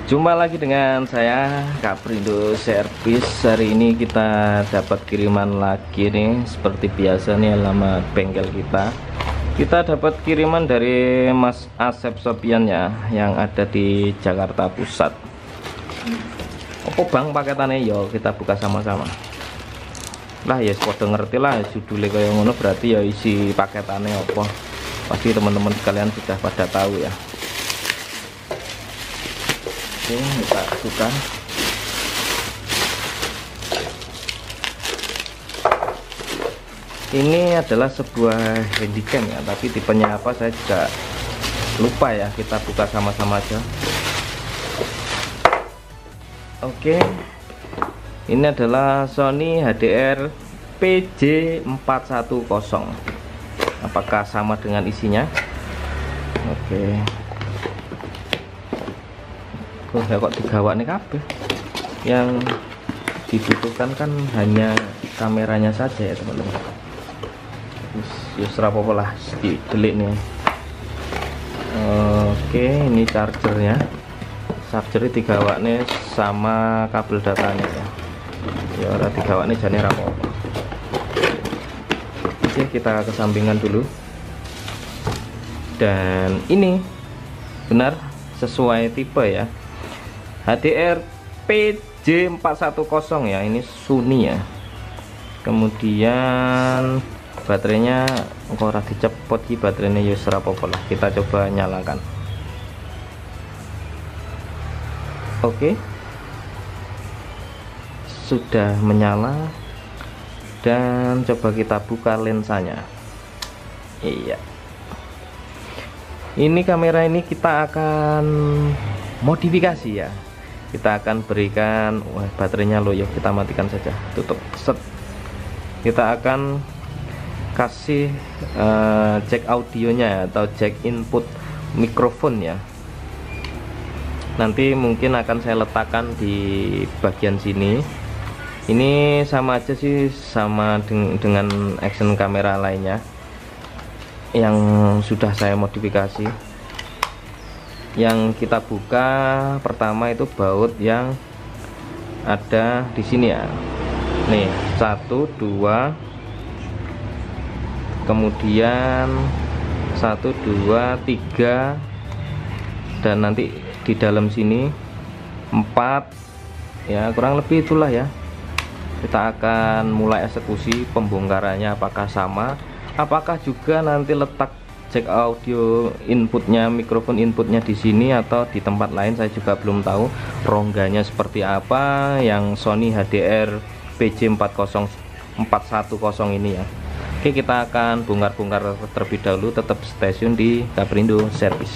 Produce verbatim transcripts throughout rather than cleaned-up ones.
Jumpa lagi dengan saya Kaprindo Servis. Hari ini kita dapat kiriman lagi nih, seperti biasa nih alamat bengkel kita. Kita dapat kiriman dari Mas Asep Sopian ya, yang ada di Jakarta Pusat. Apa bang paketannya? Yo kita buka sama-sama. Lah ya sudah ngerti lah judulnya kayak ngono, berarti ya isi paketannya apa. Pasti teman-teman sekalian sudah pada tahu ya. Oke, kita buka. Ini adalah sebuah handycam ya, tapi tipenya apa saya juga lupa ya. Kita buka sama-sama aja. Oke, ini adalah Sony H D R P J empat satu nol. Apakah sama dengan isinya? Oke. Oh ya kok digawak nih kabeh. Yang dibutuhkan kan hanya kameranya saja ya teman-teman. Yus rapopo lah di delik nih. Oke, ini chargernya. Chargernya digawak nih sama kabel datanya ya. Ya ora digawak nih jane rapopo. Oke, kita kesampingan dulu. Dan ini benar sesuai tipe ya. H D R P J empat satu nol ya, ini Sony ya. Kemudian baterainya kok ora dicepot ki, baterainya ya rapopo lah. Kita coba nyalakan. Oke. Sudah menyala. Dan coba kita buka lensanya. Iya. Ini kamera ini kita akan modifikasi ya. Kita akan berikan, wah baterainya low ya, kita matikan saja, tutup set. Kita akan kasih uh, jack audionya atau jack input mikrofon ya. Nanti mungkin akan saya letakkan di bagian sini. Ini sama aja sih, sama deng dengan action kamera lainnya yang sudah saya modifikasi. Yang kita buka pertama itu baut yang ada di sini ya. Nih satu dua, kemudian satu dua tiga, dan nanti di dalam sini empat ya, kurang lebih itulah ya. Kita akan mulai eksekusi pembongkarannya, apakah sama, apakah juga nanti letak jack audio inputnya, mikrofon inputnya di sini atau di tempat lain, saya juga belum tahu. Rongganya seperti apa yang Sony H D R P J empat satu nol ini ya. Oke, kita akan bongkar-bongkar terlebih dahulu. Tetap stay tune di Kaprindo Servis.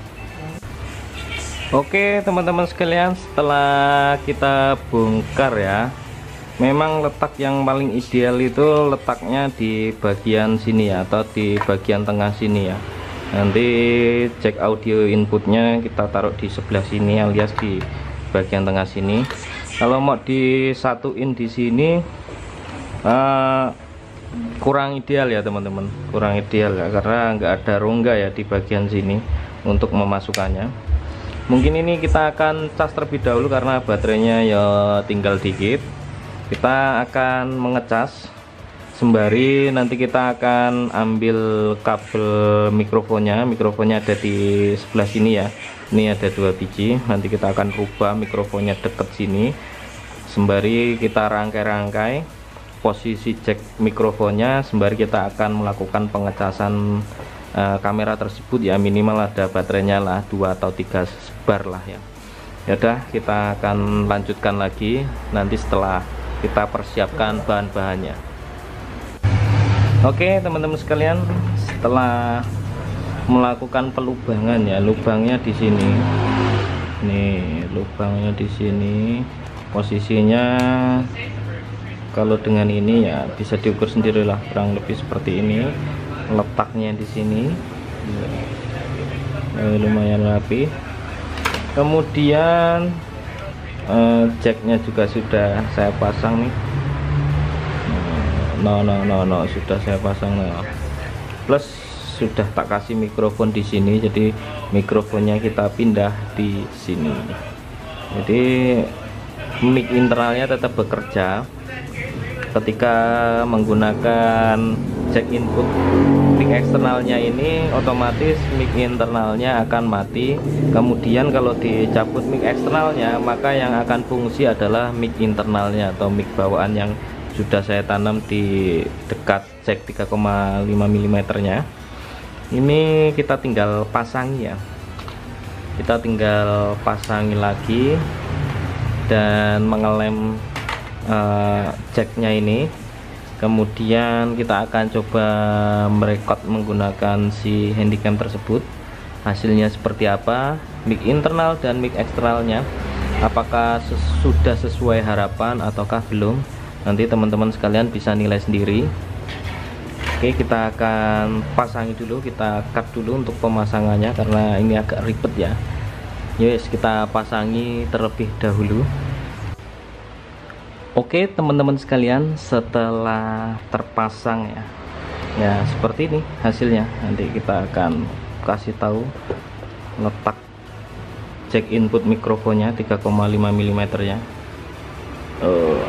Oke teman-teman sekalian, setelah kita bongkar ya, memang letak yang paling ideal itu letaknya di bagian sini ya, atau di bagian tengah sini ya. Nanti jack audio inputnya kita taruh di sebelah sini alias di bagian tengah sini. Kalau mau disatuin di sini uh, kurang ideal ya teman-teman, kurang ideal ya, karena nggak ada rongga ya di bagian sini untuk memasukkannya. Mungkin ini kita akan cas terlebih dahulu karena baterainya ya tinggal dikit. Kita akan mengecas sembari nanti kita akan ambil kabel mikrofonnya. Mikrofonnya ada di sebelah sini ya. Ini ada dua biji. Nanti kita akan rubah mikrofonnya deket sini. Sembari kita rangkai-rangkai posisi jack mikrofonnya, sembari kita akan melakukan pengecasan uh, kamera tersebut ya. Minimal ada baterainya lah dua atau tiga bar lah ya. Ya udah, kita akan lanjutkan lagi nanti setelah kita persiapkan bahan-bahannya. Oke teman-teman sekalian, setelah melakukan pelubangan ya, lubangnya di sini. Nih lubangnya di sini. Posisinya kalau dengan ini ya bisa diukur sendirilah, kurang lebih seperti ini. Letaknya di sini. Eh, lumayan rapi. Kemudian Uh, jacknya juga sudah saya pasang nih. No no no no sudah saya pasang no. Plus sudah tak kasih mikrofon di sini, jadi mikrofonnya kita pindah di sini. Jadi mic internalnya tetap bekerja. Ketika menggunakan jack input mic eksternalnya ini, otomatis mic internalnya akan mati. Kemudian kalau dicabut mic eksternalnya, maka yang akan fungsi adalah mic internalnya atau mic bawaan yang sudah saya tanam di dekat jack tiga koma lima milimeter nya. Ini kita tinggal pasangi ya, kita tinggal pasangi lagi dan mengelem uh, jacknya ini. Kemudian kita akan coba merekod menggunakan si handycam tersebut. Hasilnya seperti apa, mic internal dan mic eksternalnya, apakah ses sudah sesuai harapan ataukah belum, nanti teman-teman sekalian bisa nilai sendiri. Oke, kita akan pasangi dulu, kita cut dulu untuk pemasangannya karena ini agak ribet ya. Yes, kita pasangi terlebih dahulu. Oke teman-teman sekalian, setelah terpasang ya, ya seperti ini hasilnya. Nanti kita akan kasih tahu letak jack input mikrofonnya tiga koma lima milimeter ya. uh.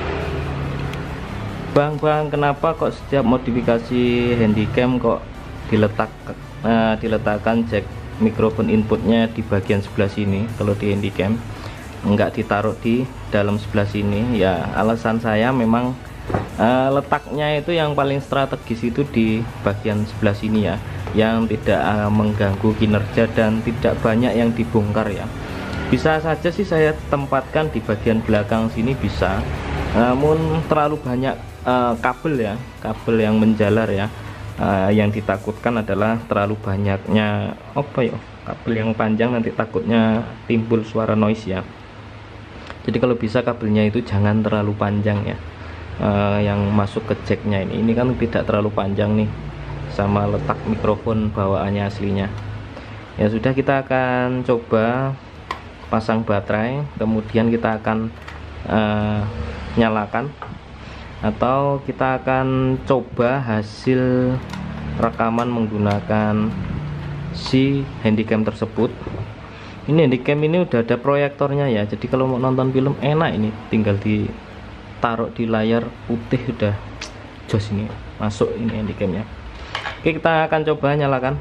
Bang, bang, kenapa kok setiap modifikasi handycam kok diletak uh, diletakkan jack mikrofon inputnya di bagian sebelah sini? Kalau di handycam enggak ditaruh di dalam sebelah sini ya. Alasan saya memang uh, letaknya itu yang paling strategis itu di bagian sebelah sini ya, yang tidak uh, mengganggu kinerja dan tidak banyak yang dibongkar ya. Bisa saja sih saya tempatkan di bagian belakang sini bisa, namun terlalu banyak uh, kabel ya, kabel yang menjalar ya. Uh, yang ditakutkan adalah terlalu banyaknya apa ya, kabel yang panjang, nanti takutnya timbul suara noise ya. Jadi kalau bisa kabelnya itu jangan terlalu panjang ya, uh, yang masuk ke jacknya ini. Ini kan tidak terlalu panjang nih, sama letak mikrofon bawaannya aslinya. Ya sudah, kita akan coba pasang baterai, kemudian kita akan uh, nyalakan, atau kita akan coba hasil rekaman menggunakan si handycam tersebut. Ini handycam ini udah ada proyektornya ya, jadi kalau mau nonton film enak, ini tinggal ditaruh di layar putih udah jos ini masuk ini handycamnya. Oke, kita akan coba nyalakan.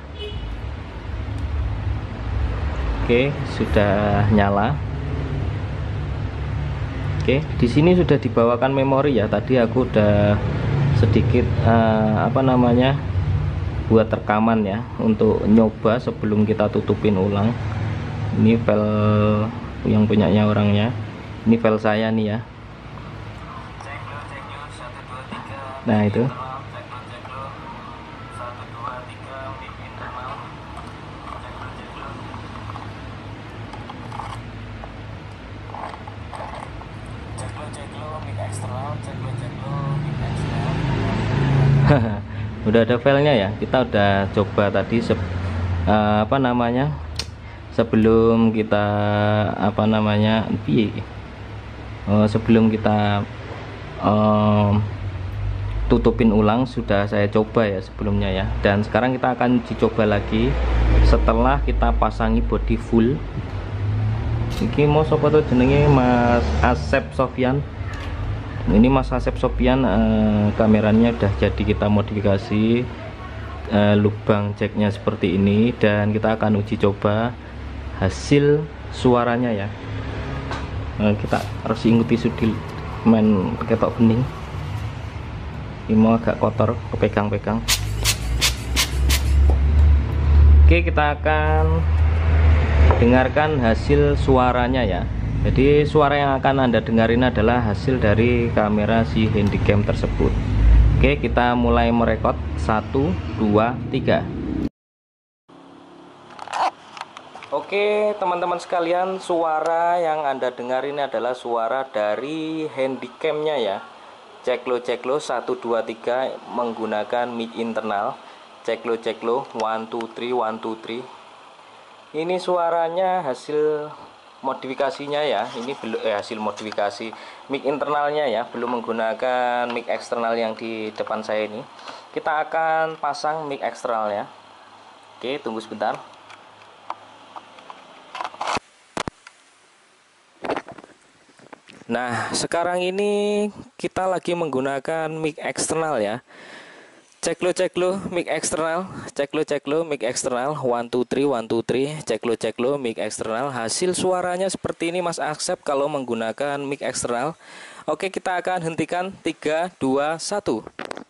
Oke, sudah nyala. Oke, di sini sudah dibawakan memori ya. Tadi aku udah sedikit uh, apa namanya buat rekaman ya, untuk nyoba sebelum kita tutupin ulang. Ini file yang punyanya orangnya, ini file saya nih ya. Nah itu. Udah ada filenya ya, kita udah coba tadi se uh, apa namanya sebelum kita apa namanya uh, sebelum kita uh, tutupin ulang, sudah saya coba ya sebelumnya ya. Dan sekarang kita akan dicoba lagi setelah kita pasangi body full. Iki mau sopo tuh jenenge Mas Asep Sofyan. Ini Mas Asep Sofyan, eh, kameranya udah jadi kita modifikasi, eh, lubang jacknya seperti ini, dan kita akan uji coba hasil suaranya ya. Eh, kita harus ikuti sudil main ketok bening. Ini mau agak kotor, kepegang-pegang. Oke, kita akan dengarkan hasil suaranya ya. Jadi suara yang akan Anda dengarin adalah hasil dari kamera si handycam tersebut. Oke, kita mulai merekod. Satu, dua, tiga. Oke teman-teman sekalian, suara yang Anda dengar ini adalah suara dari handycamnya ya. Ceklo ceklo satu dua tiga menggunakan mic internal. Ceklo ceklo one two three one two three. Ini suaranya hasil modifikasinya ya. Ini belum eh, hasil modifikasi mic internalnya ya, belum menggunakan mic eksternal yang di depan saya ini. Kita akan pasang mic eksternal ya. Oke, tunggu sebentar. Nah, sekarang ini kita lagi menggunakan mic eksternal ya. Cek lo cek lo mic eksternal, cek lo cek lo mic eksternal, one two three one two three, cek lo cek lo mic eksternal. Hasil suaranya seperti ini Mas Asep kalau menggunakan mic eksternal. Oke, kita akan hentikan tiga dua satu.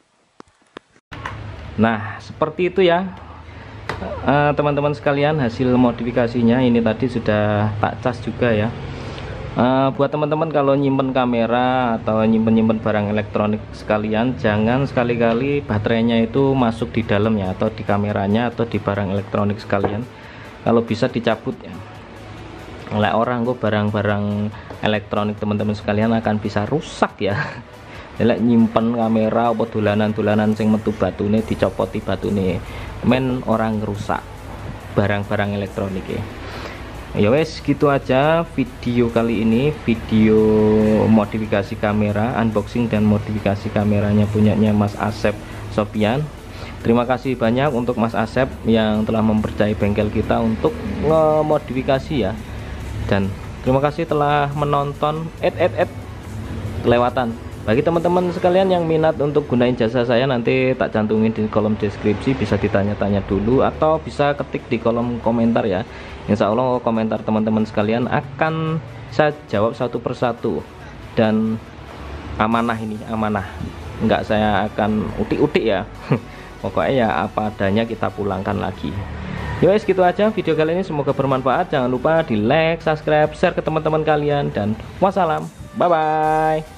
Nah, seperti itu ya. Teman-teman uh, sekalian, hasil modifikasinya ini tadi sudah tak cas juga ya. Uh, buat teman-teman kalau nyimpen kamera atau nyimpen-nyimpen barang elektronik sekalian, jangan sekali-kali baterainya itu masuk di dalamnya atau di kameranya atau di barang elektronik sekalian. Kalau bisa dicabut ya. Oleh orang kok barang-barang elektronik teman-teman sekalian akan bisa rusak ya. Lek nyimpen kamera apa dolanan-dolanan sing metu batune dicopoti batune, men orang rusak barang-barang elektronik ya. Ya wes, gitu aja video kali ini, video modifikasi kamera, unboxing dan modifikasi kameranya punyanya Mas Asep Sopian. Terima kasih banyak untuk Mas Asep yang telah mempercayai bengkel kita untuk ngemodifikasi ya. Dan terima kasih telah menonton. Et et et kelewatan. Bagi teman-teman sekalian yang minat untuk gunain jasa saya, nanti tak cantumin di kolom deskripsi, bisa ditanya-tanya dulu atau bisa ketik di kolom komentar ya. Insya Allah komentar teman-teman sekalian akan saya jawab satu persatu, dan amanah ini amanah, enggak saya akan utik-utik ya. Pokoknya ya apa adanya kita pulangkan lagi. Yowes, gitu aja video kali ini, semoga bermanfaat. Jangan lupa di like, subscribe, share ke teman-teman kalian, dan wassalam, bye bye.